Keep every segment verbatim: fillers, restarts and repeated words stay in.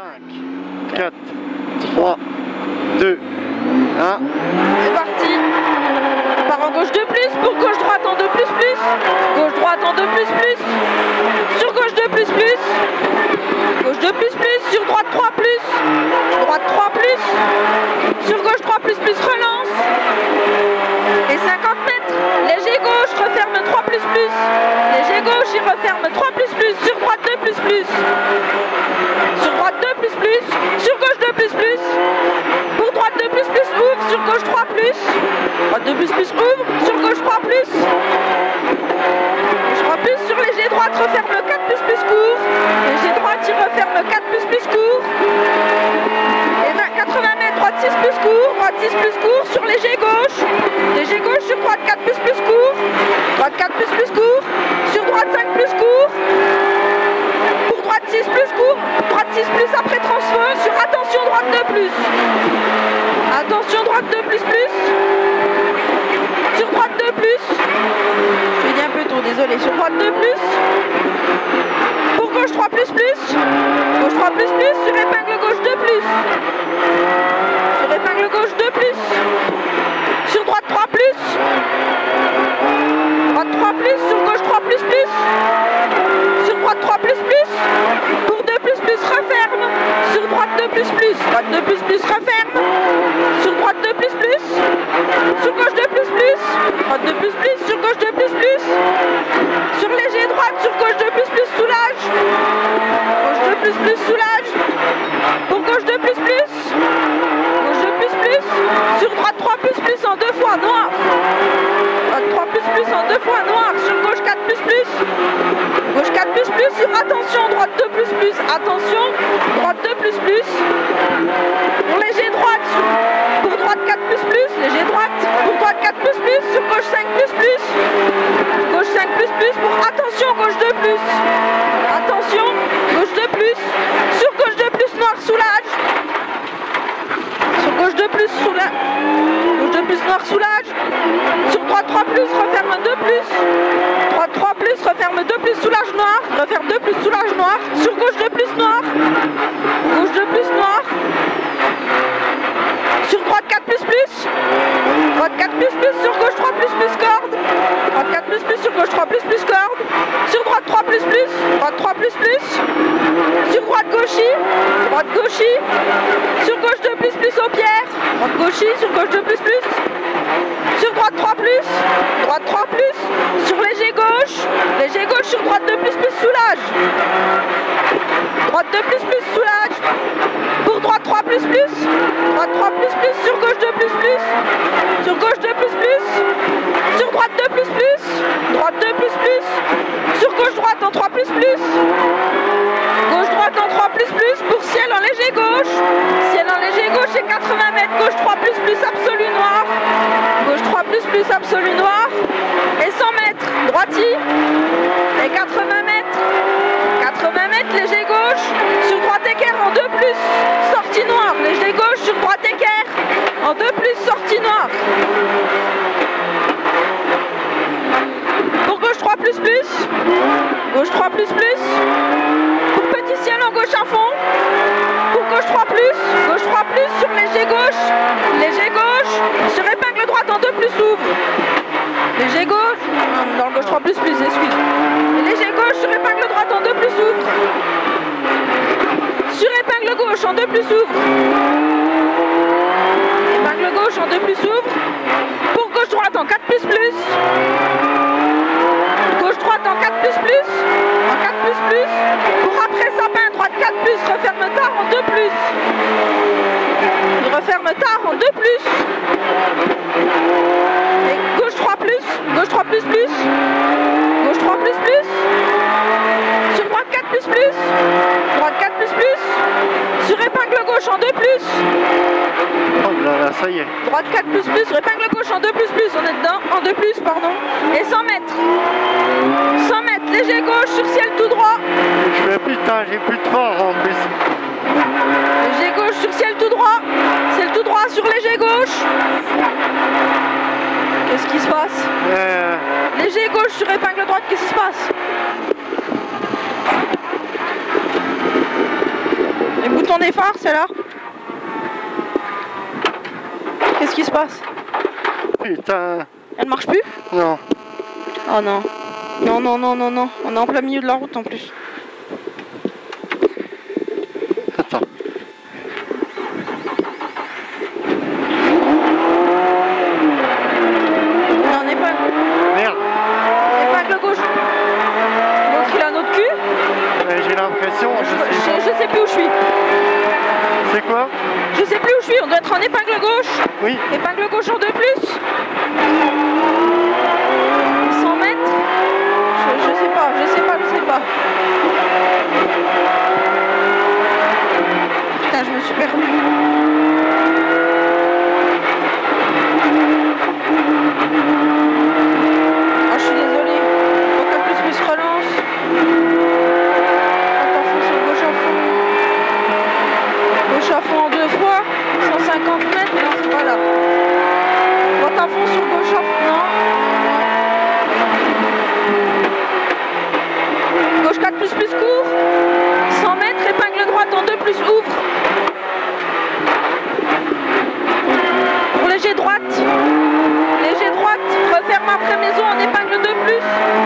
cinq, quatre, trois, deux, un. C'est parti. On part en gauche de plus pour gauche droite en deux plus plus. Gauche droite en deux plus plus. Sur gauche deux plus plus. Gauche deux plus plus. Sur droite trois plus. Droite trois plus. Sur gauche trois plus plus. Relance. Et cinquante mètres. Léger gauche. Referme trois plus plus. Léger gauche. Il referme trois plus plus. Sur droite deux plus plus. Sur droite deux plus plus. Sur gauche deux plus plus. Pour droite deux plus plus. Ouvre. Sur gauche trois plus. Droite deux plus plus. Ouvre. Sur gauche trois plus. Gauche trois plus. Sur léger droite. Referme quatre plus plus court. Léger droite. Il referme quatre plus plus court. Et quatre-vingts mètres. Droite six plus court. Droite six plus court. Sur léger gauche. Léger gauche. Sur droite quatre plus plus court. Droite quatre plus plus court. Sur droite cinq plus court. Pour droite six plus court. Droite six plus après transfert. Sur attention droite deux plus. Attention droite deux plus plus. Sur droite deux plus. Je dis un peu tôt, désolé. Sur droite deux plus. Pour gauche trois plus plus. Gauche trois plus plus. Sur épingle gauche deux plus. Sur épingle gauche deux plus. Sur droite trois plus. Droite trois plus. Sur gauche trois plus plus. Sur droite trois plus plus. Pour deux plus plus referme. Sur droite deux plus plus. Droite deux plus plus referme. Sur droite deux plus plus. Sur gauche deux plus plus. Droite deux plus plus. Sur gauche deux plus plus. Sur léger droite. Sur gauche deux plus plus. Soulage. Gauche deux plus plus. Soulage. Pour gauche deux plus plus. Gauche deux plus plus. Sur droite trois plus plus en deux fois noir. Droite trois plus plus en deux fois noir. Sur gauche quatre plus plus. Gauche quatre plus plus. Sur attention droite deux plus plus. Attention droite deux plus plus. Pour léger droite. Pour droite quatre plus plus. Léger droite. Pour droite quatre plus plus. Sur gauche cinq plus plus. Gauche cinq plus plus. Pour attention gauche deux plus. Attention gauche deux plus. Sur gauche deux plus noir soulage. Sur gauche deux plus soulage. Gauche deux plus noir soulage. Sur droite trois plus. Referme deux plus. Droite trois plus. Referme deux plus soulage noir. Referme deux plus soulage noir. Sur gauche deux plus noir. Gauche deux plus noir. Sur droite quatre plus plus. Droite quatre plus plus. Sur gauche trois plus plus corde. Droite quatre plus plus. Sur gauche trois plus plus corde. Sur droite trois plus plus. Droite trois plus plus. Sur droite gauchis. Droite gauchis. Sur gauche deux plus plus au pierre. Droite gauchis. Sur gauche deux plus plus. Sur droite trois plus. Droite trois plus. Sur léger gauche. Léger gauche. Sur droite deux plus plus soulage. Droite deux plus plus soulage. Pour droite trois plus plus. Droite trois plus plus. Sur gauche deux plus plus. Sur gauche deux plus plus. Sur droite deux plus plus. Droite deux plus plus. Sur gauche droite en trois plus plus. Gauche droite en trois plus plus. Pour ciel en léger gauche. Ciel en léger gauche et quatre-vingts mètres. Gauche trois plus plus absolu noir. Gauche trois plus plus absolu noir. Et cent mètres droitier. Et quatre-vingts mètres. quatre-vingts mètres léger gauche. Sur droite équerre en deux plus. Sortie noire. Léger gauche sur droite équerre. En deux plus sortie noire. Pour gauche trois plus plus. Gauche trois plus plus. Pour petit ciel en gauche à fond. Pour gauche trois plus. Gauche trois plus sur léger gauche. Léger gauche. Sur épingle droite en deux plus ouvre. Léger gauche. Dans le gauche trois plus plus, excuse. Léger gauche sur épingle droite en deux plus ouvre. Sur épingle gauche en deux plus ouvre. Épingle gauche en deux plus ouvre. Pour gauche droite en quatre plus plus. Gauche droite en quatre plus plus. En quatre plus plus. Pour après sapin droite quatre plus. Referme tard en deux plus. Il referme tard en deux plus. Et gauche trois plus. Gauche trois plus plus. Gauche trois plus plus. Sur droite quatre plus plus. Droite quatre plus plus. Sur épingle gauche en deux plus. Oh là là, ça y est. Droite quatre plus plus. Sur épingle gauche en deux plus plus. On est dedans. En deux plus, pardon. Et cent mètres. cent mètres. Léger gauche sur ciel tout droit. Je fais putain, j'ai plus de fort en plus. Léger gauche sur ciel tout droit. Ciel tout droit sur léger gauche. Qu'est-ce qui se passe? Euh... Léger gauche sur épingle droite, qu'est-ce qui se passe? Les boutons sont des phares, c'est là. Qu'est-ce qui se passe? Putain. Elle marche plus? Non. Oh non. Non, non, non, non, non. On est en plein milieu de la route en plus. Attends. Non, épingle. Merde. Épingle gauche. L'autre il a notre cul. Euh, J'ai l'impression. Je, Je sais je, je sais plus où je suis. C'est quoi? Je sais plus où je suis. On doit être en épingle gauche. Oui. Épingle gauche en deux plus. cent mètres. Je, je sais pas, je sais pas, je sais pas. Putain, je me suis perdue. Ah, je suis désolée. Faut qu'un plus plus relance. Attention sur gauche à fond. Gauche à fond en deux fois. cent cinquante mètres, non, c'est pas là. Droite à fond sur gauche à fond, non. Gauche quatre plus plus court. cent mètres, épingle droite en deux plus ouvre. Pour léger droite. Léger droite, referme après maison en épingle deux plus.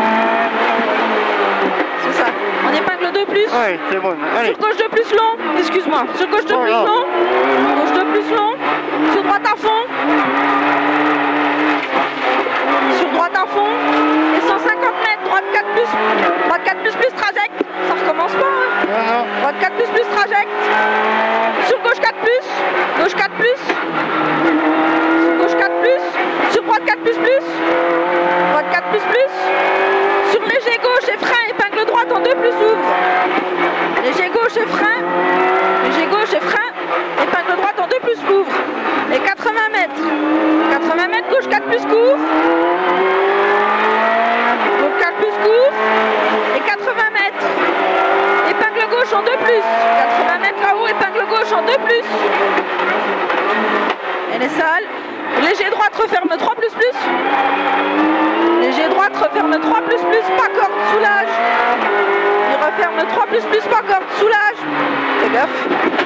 C'est ça, en épingle deux plus. Ouais, c'est bon. Allez. Sur gauche de plus long, excuse-moi. Sur gauche de Oh, plus non. long. Gauche de plus long. Sur droite à fond. Sur droite à fond. Et cent cinquante mètres, droite quatre plus. Droite quatre plus plus trajecte. Ça recommence pas, hein. Non, non. Droite quatre plus plus trajecte. Sur gauche quatre plus. Gauche quatre plus. Sur gauche quatre plus. Sur droite quatre plus plus. Droite quatre plus plus. Sur léger gauche et frein, épingle droite en deux plus ouvre. Léger gauche et frein. Léger gauche et frein. Épingle droite en deux plus ouvre. Et quatre-vingts mètres. quatre-vingts mètres, gauche quatre plus court. Gauche quatre plus court. Et quatre-vingts mètres. Épingle gauche en deux plus. quatre-vingts mètres là-haut, épingle gauche en deux plus. Elle est sale. Léger droite, referme trois plus plus. Léger droite, referme trois plus plus, pas corde, soulage. Il referme trois plus plus, pas corde, soulage. Fais gaffe.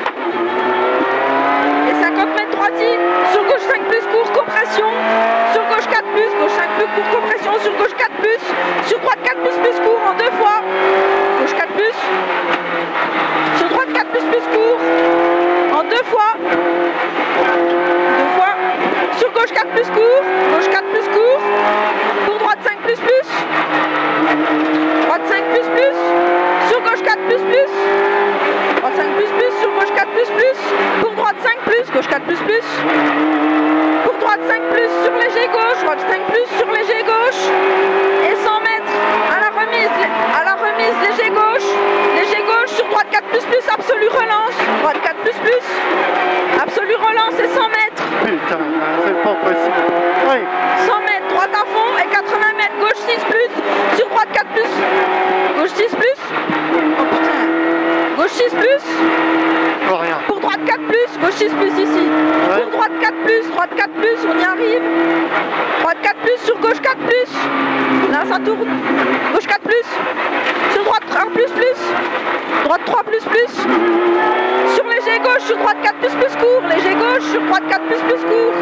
Et cinquante mètres droitier. Sur gauche cinq plus, court, compression. Sur gauche quatre plus, gauche cinq plus, court, compression. Sur gauche quatre plus. Sur droite quatre plus plus, court en deux fois. Gauche quatre plus. Sur droite quatre plus plus, court en deux fois. Deux fois. Sur gauche quatre plus court, gauche quatre plus court, pour droite cinq plus plus, droite cinq plus plus, sur gauche quatre plus plus, droite cinq plus plus, sur gauche quatre plus plus, pour droite cinq plus, gauche quatre plus plus, pour droite cinq plus, sur léger gauche, droite cinq plus, sur léger gauche, et cent mètres, à la remise, à la remise, léger gauche, léger gauche, sur droite quatre plus plus, absolu relance, droite quatre plus plus, absolu relance et cent mètres. Putain, c'est pas possible. Oui. cent mètres, droite à fond et quatre-vingts mètres, gauche six plus, sur droite quatre plus, gauche six plus, oh putain, gauche six plus, Oh, rien. pour droite quatre plus, gauche six plus ici, Ouais. pour droite quatre plus, droite quatre plus, on y arrive, droite quatre plus, sur gauche quatre plus, là ça tourne, gauche quatre plus, sur droite un plus plus, droite trois plus plus, sur léger gauche, sur droite quatre plus plus court, léger gauche, sur droite quatre plus plus court.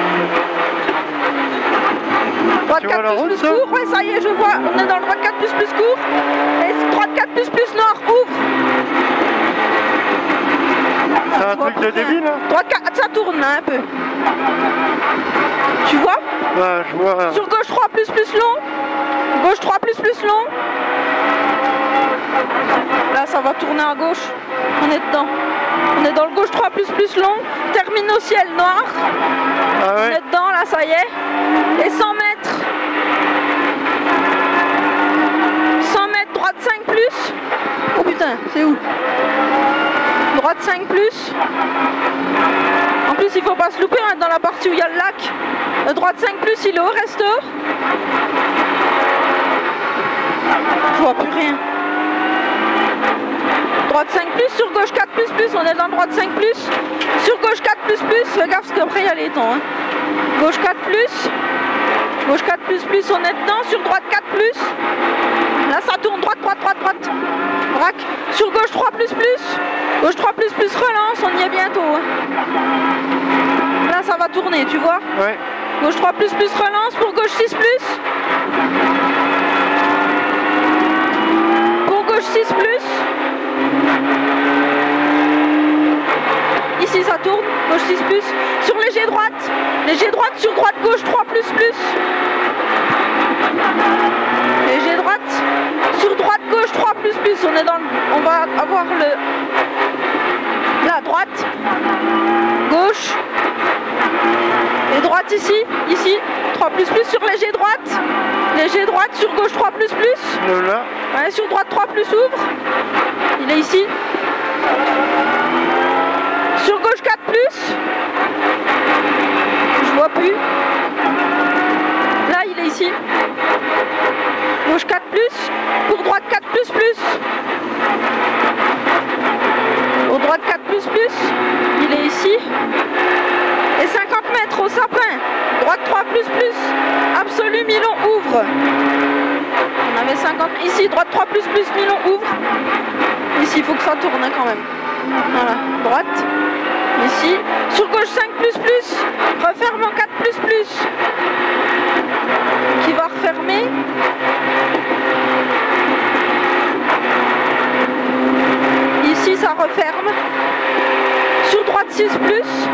Droite Tu vois la quatre plus route, plus ça court, ouais ça y est je vois, on est dans le droite quatre plus plus court, et droite quatre plus plus nord, ouvre. C'est un Tu vois truc de pour rien. débile, hein. Droite quatre, ça tourne là un peu. Tu vois? Ouais, je vois. Sur gauche trois plus plus long, gauche trois plus plus long. Là ça va tourner à gauche, on est dedans. On est dans le gauche trois plus plus long, termine au ciel noir. Ah On ouais. est dedans là, ça y est. Et cent mètres. cent mètres, droite cinq plus. Oh putain, c'est où? Droite cinq plus. En plus il faut pas se louper, on est dans la partie où il y a le lac. Le droite cinq plus, il est au resto. Je vois plus rien. Droite cinq plus, sur gauche quatre plus plus, on est dans droite cinq plus. Sur gauche quatre plus plus, fais gaffe parce qu'après il y a les temps. Hein. Gauche quatre plus. Gauche quatre plus plus, on est dedans. Sur droite quatre plus. Là ça tourne, droite, droite, droite, droite. Braque. Sur gauche trois plus plus. Gauche trois plus plus, relance, on y est bientôt. Hein. Là ça va tourner, tu vois. Ouais. Gauche trois plus plus, relance. Pour gauche six plus. Pour gauche six plus. Ici ça tourne, gauche six plus. Sur léger droite. Léger droite, sur droite, gauche trois plus plus. Léger droite, sur droite, gauche trois plus plus, on est dans le, on va avoir le, la droite, gauche, et droite ici, ici, trois plus plus sur léger droite, léger droite, sur gauche trois plus plus, Le là. ouais, sur droite trois plus ouvre, il est ici, sur gauche quatre plus, je vois plus, là il est ici. Gauche quatre plus, pour droite quatre plus plus. Pour droite quatre plus plus, il est ici. Et cinquante mètres au sapin. Droite trois plus plus, absolu, Milon ouvre. On avait cinquante, ici, droite trois plus plus, Milon ouvre. Ici, il faut que ça tourne hein, quand même. Voilà, droite. Ici, sur gauche cinq plus plus, referme en quatre plus plus. Qui va refermer. Ici ça referme. Sur droite six plus.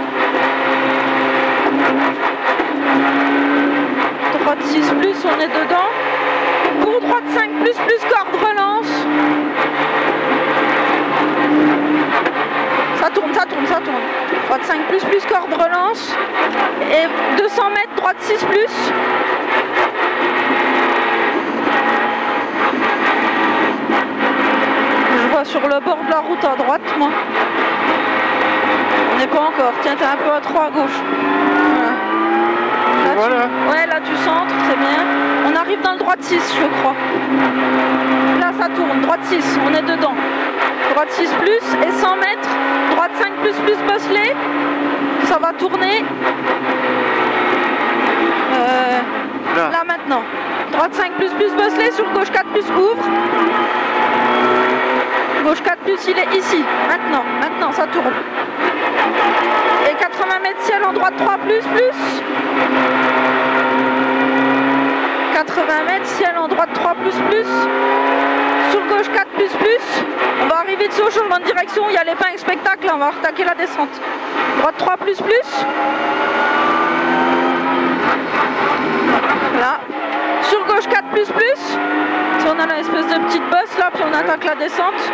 Droite six plus, on est dedans. Pour droite cinq plus plus, corde relance. Ça tourne, ça tourne, ça tourne. Droite cinq plus plus, corde relance. Et deux cents mètres, droite six plus. Je vois sur le bord de la route à droite, moi. On n'est pas encore. Tiens, t'es un peu à trois à gauche. Voilà. Là, Voilà. Tu... Ouais, là tu centres, c'est bien. On arrive dans le droite six, je crois. Là, ça tourne. Droite six, on est dedans. Droite six plus et cent mètres. Droite cinq plus plus, bosselet. Ça va tourner. Euh, Là. là maintenant. Droite cinq plus plus, bosselet. Sur gauche quatre plus, ouvre. Gauche quatre plus, il est ici. Maintenant, maintenant, ça tourne. Et quatre-vingts mètres ciel en droite trois plus plus. quatre-vingts mètres ciel en droite trois plus plus. Sur gauche quatre plus plus. On va arriver de ce changement de direction. Il y a l'épingle spectacle. Là, on va retaquer la descente. Droite trois plus plus. Là. Sur gauche quatre plus plus. Si on a l'espèce de petite bosse là, puis on attaque la descente.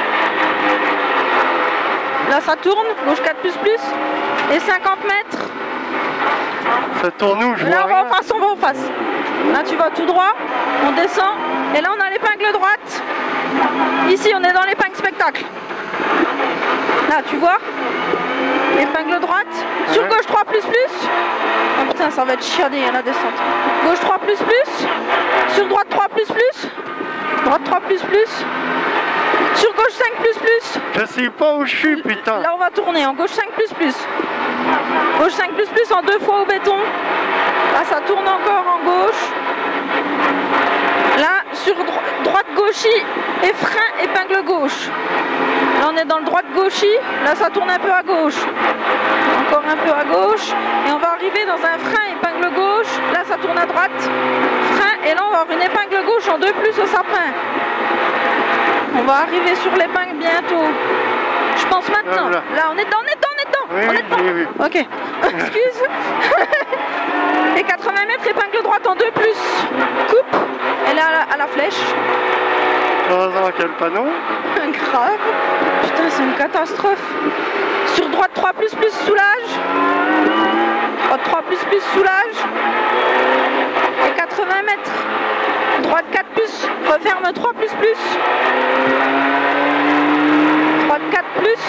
Là ça tourne, gauche quatre plus plus. Et cinquante mètres. Ça tourne où? Je Là vois on va en rien. face, on va en face. Là tu vas tout droit, on descend. Et là on a l'épingle droite. Ici on est dans l'épingle spectacle. Là tu vois. Épingle droite. Sur Ouais. gauche trois plus plus. Oh putain ça va être chiadé la descente. Gauche trois plus plus. Sur droite trois plus plus. Droite trois plus plus. Sur gauche cinq plus plus. Je sais pas où je suis, putain. Là on va tourner en gauche cinq plus plus. Gauche cinq plus plus en deux fois au béton. Là ça tourne encore en gauche. Là sur dro droite gauchis et frein épingle gauche. Là on est dans le droite gauchis. Là ça tourne un peu à gauche. Encore un peu à gauche. Et on va arriver dans un frein épingle gauche. Là ça tourne à droite. Frein et là on va avoir une épingle gauche en deux plus au sapin. On va arriver sur l'épingle bientôt. Je pense maintenant. Voilà. Là, on est dedans, on est dedans, on est dedans. Oui, on oui, est dedans. oui, oui. Ok. Excuse. Et quatre-vingts mètres, épingle droite en deux plus. Coupe. Elle est à la, à la flèche. Heureusement qu'il y a le panneau. Grave. Putain, c'est une catastrophe. Sur droite trois plus plus, soulage. Droite trois plus plus, soulage. Et quatre-vingts mètres. Droite quatre plus, referme trois plus plus. Droite quatre plus.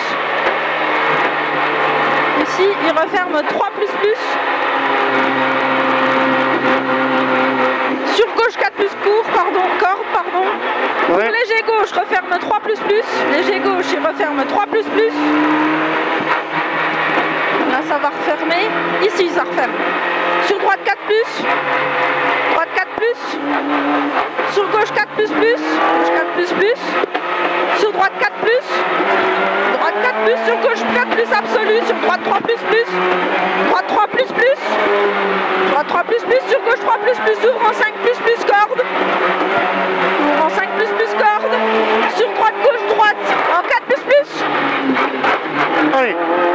Ici, il referme trois plus plus. Sur gauche quatre plus court, pardon, corde, pardon. Pour Ouais. léger gauche, referme trois plus plus. Léger gauche, il referme trois plus plus. Là, ça va refermer. Ici, ça referme. Sur droite quatre plus. Droite quatre plus. Sur gauche quatre plus plus. Gauche quatre plus plus. Sur droite quatre plus. Droite quatre plus. Sur gauche quatre plus absolu. Sur droite trois plus plus. Droite trois plus plus. Droite trois plus plus. Sur gauche trois plus plus. Ouvre en cinq plus plus corde. Ouvre en cinq plus plus corde. Sur droite gauche droite. En quatre plus plus. Allez.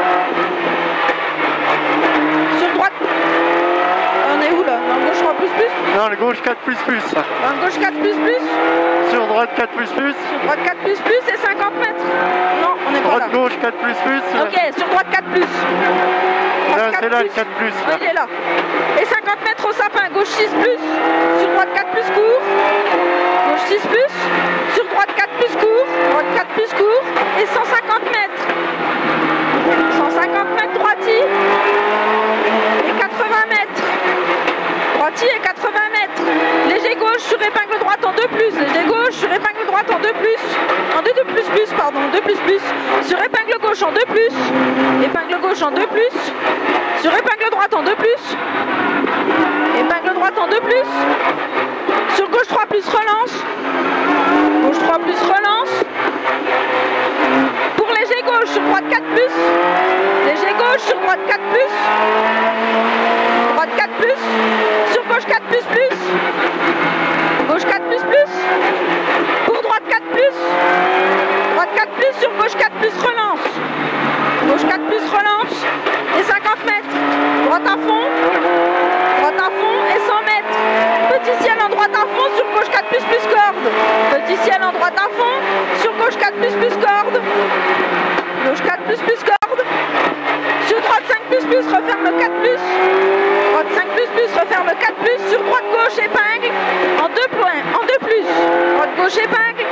Sur droite. On est où là? En gauche trois plus plus. Non, le gauche quatre plus plus. En gauche quatre plus plus. Sur droite quatre plus plus. Sur droite quatre plus plus et cinquante mètres. Non, on n'est pas là. Droite gauche quatre plus plus. Ok, sur droite quatre plus. Là, c'est là le quatre plus. Oui, il est là. Et cinquante mètres au sapin. Gauche six plus. Sur droite quatre plus court. Gauche six plus. Sur droite quatre plus court. Droite quatre plus court. Et cent cinquante mètres. cent cinquante mètres droiti. Et quatre-vingts mètres. Droiti et quatre-vingts mètres. Léger gauche sur épingle droite en deux plus. Léger gauche sur épingle droite en deux plus. En deux deux plus plus, pardon. deux plus plus. Sur épingle gauche en deux plus. Épingle gauche en deux plus. Sur épingle droite en deux plus. Épingle droite en deux plus. Sur gauche trois plus relance. Gauche trois plus relance. Pour léger gauche sur droite quatre plus. Léger gauche sur droite quatre plus. Droite quatre plus. Sur gauche quatre plus plus. Gauche quatre plus plus. Pour droite quatre plus. Droite quatre plus sur gauche quatre plus relance. Gauche quatre plus relance. Et cinquante mètres. Droite à fond. Droite à fond et cent mètres. Petit ciel en droite à fond sur gauche quatre plus plus corde. Petit ciel en droite à fond sur gauche quatre plus plus corde. Gauche quatre plus plus corde. Sur droite cinq plus plus referme le quatre plus. Droite cinq plus plus referme le quatre plus. Sur droite gauche épingle en deux points, en deux plus. Droite gauche épingle.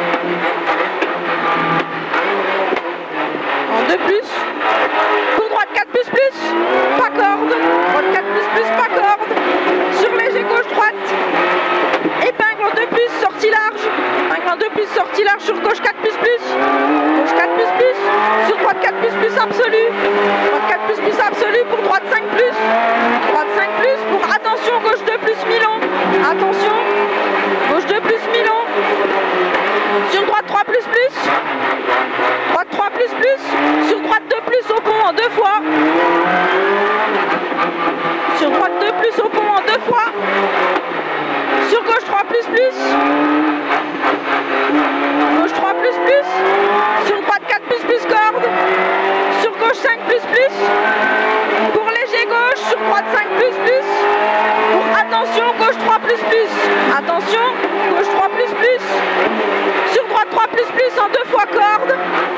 En deux plus. Pour droite quatre plus plus. Pas corde. Droite quatre plus plus, pas corde. Sur léger gauche droite. Épingle en deux plus, sortie large. Épingle en deux plus, sortie large sur gauche quatre plus plus. Gauche quatre plus plus. Sur droite quatre plus plus absolu. Droite quatre plus plus absolu pour droite cinq plus. Droite cinq plus pour attention gauche deux plus Milon. Attention. Gauche deux plus Milon. Sur droite trois plus plus. Droite trois plus plus. Sur droite deux plus au pont en deux fois. Sur droite deux plus au pont en deux fois. Sur gauche trois plus plus. Gauche trois plus plus. Sur droite quatre plus plus corde. Sur gauche cinq plus plus. Pour léger gauche, sur droite cinq plus plus. Pour attention, gauche trois plus plus. Attention, gauche trois plus plus. Sur droite trois plus plus en deux fois corde.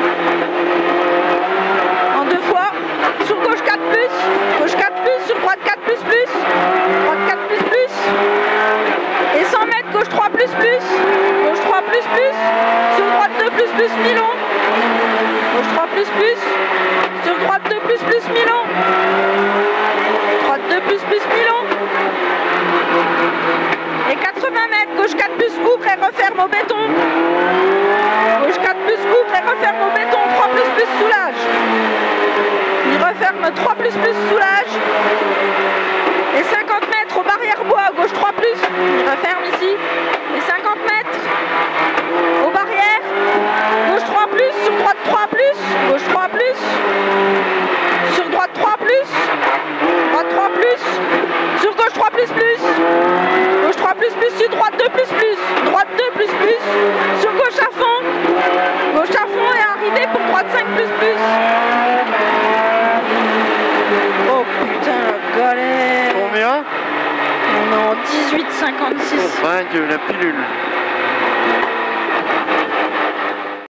En deux fois. Sur gauche quatre plus. Gauche quatre plus. Sur droite quatre plus plus. Droite quatre plus plus. Et cent mètres, gauche trois plus plus. Gauche trois plus plus. Sur droite deux plus plus Milon. Gauche trois plus plus. Sur droite deux plus plus Milon. Droite deux plus plus Milon. Et quatre-vingts mètres, gauche quatre plus ouvre et referme au béton. Gauche quatre plus ouvre et referme au béton. trois plus plus soulage. Il referme trois plus plus soulage. Et cinquante mètres aux barrières bois, gauche trois plus. Il referme ici. Et cinquante mètres aux barrières. Gauche trois plus, sur droite trois plus. Gauche trois plus. Sur droite trois plus. Droite trois plus. Sur gauche trois plus plus. Gauche trois plus plus. Sur droite deux plus plus. Droite deux plus plus. Sur gauche à fond. Gauche à fond et arrivé pour droite cinq plus plus. Oh putain, la galère. Combien? On est en dix-huit cinquante-six. Oh, ben Dieu, la pilule.